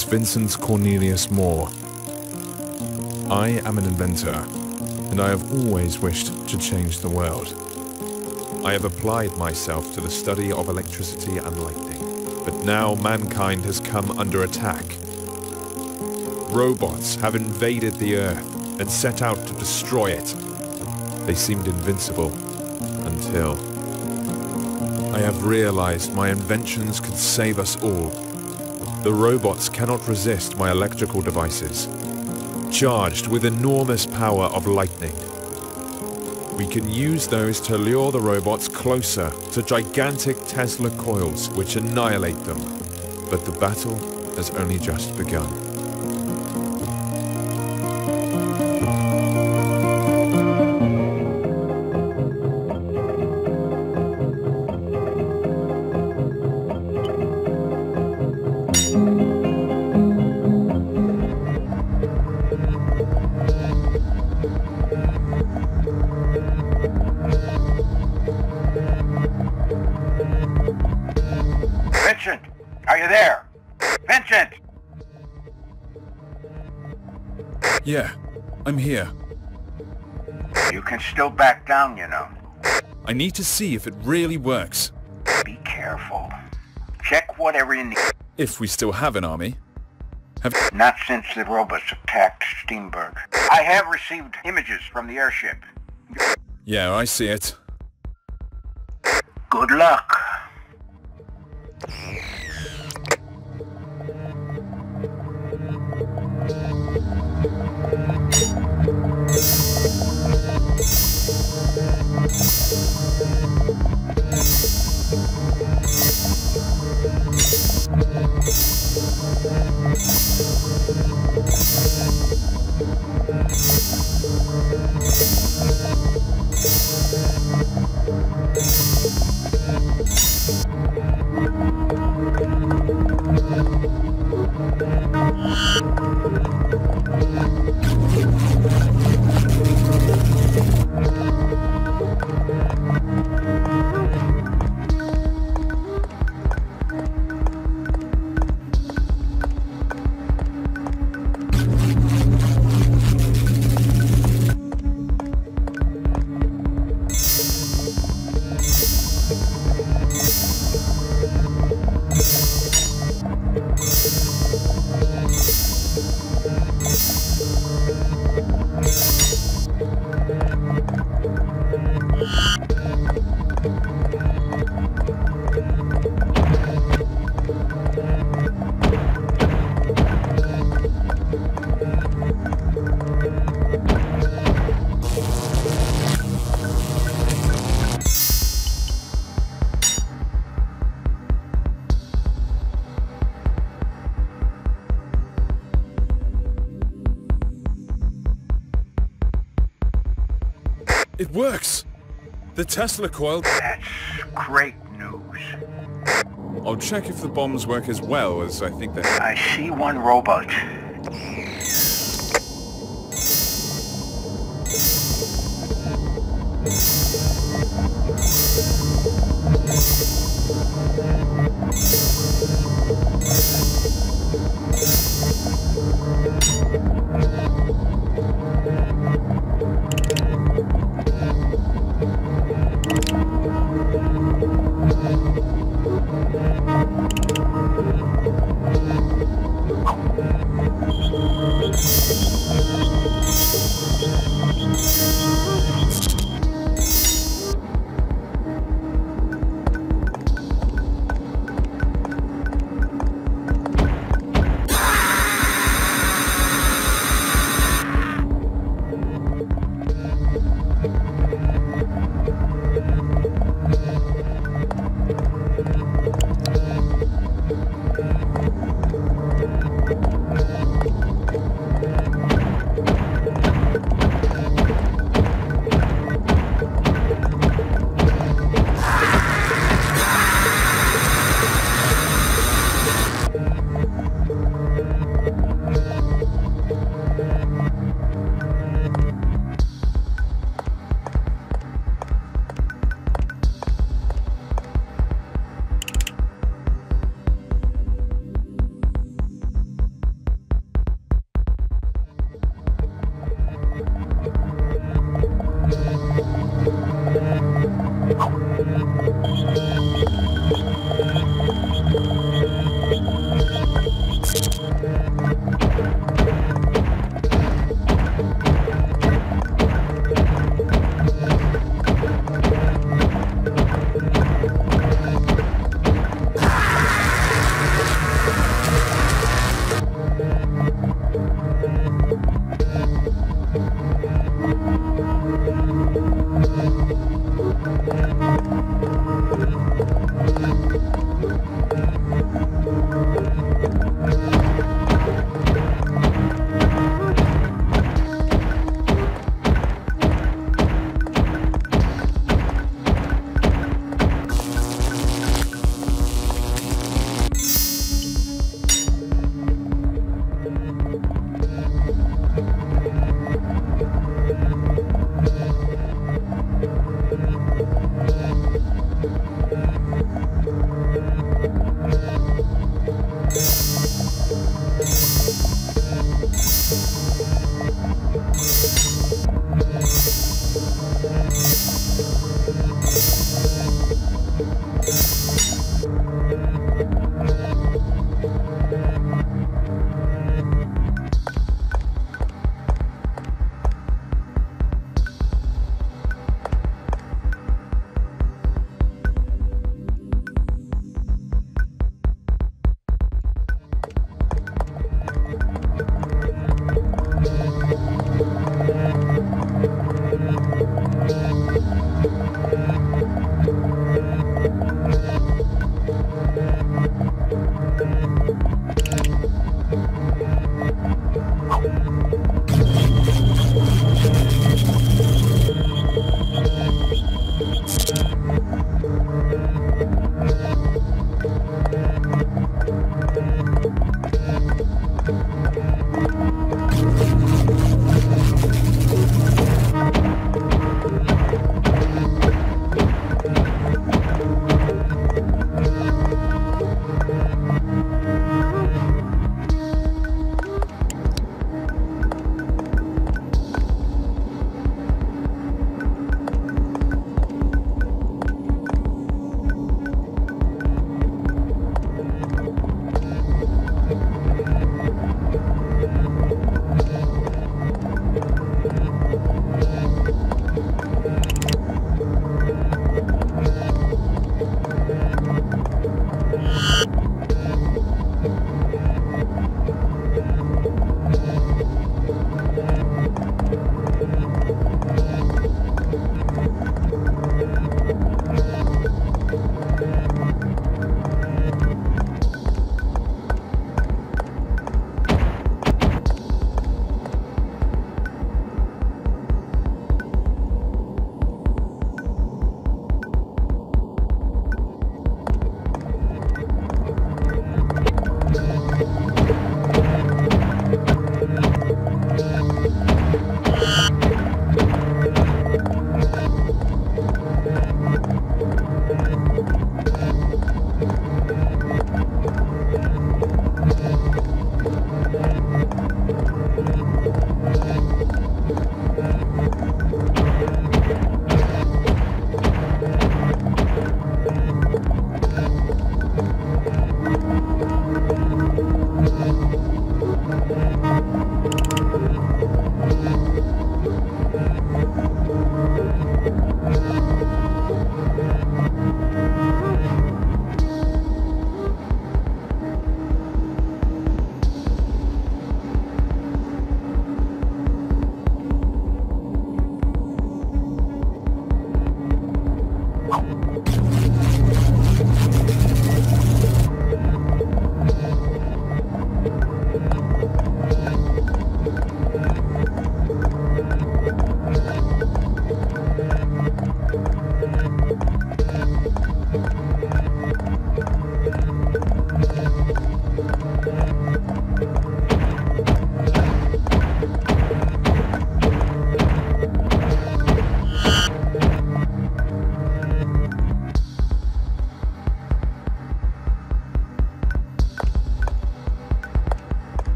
is Vincent Cornelius Moore. I am an inventor, and I have always wished to change the world. I have applied myself to the study of electricity and lightning, but now mankind has come under attack. Robots have invaded the Earth and set out to destroy it. They seemed invincible until I have realized my inventions could save us all. The robots cannot resist my electrical devices, charged with enormous power of lightning. We can use those to lure the robots closer to gigantic Tesla coils which annihilate them. But the battle has only just begun. Vincent! Are you there? Vincent! Yeah, I'm here. You can still back down, you know. I need to see if it really works. Be careful. Check whatever you need. If we still have an army. Not since the robots attacked Steamburg. I have received images from the airship. Yeah, I see it. Good luck. It works! The Tesla coil... That's great news. I'll check if the bombs work as well as I think they... I see one robot.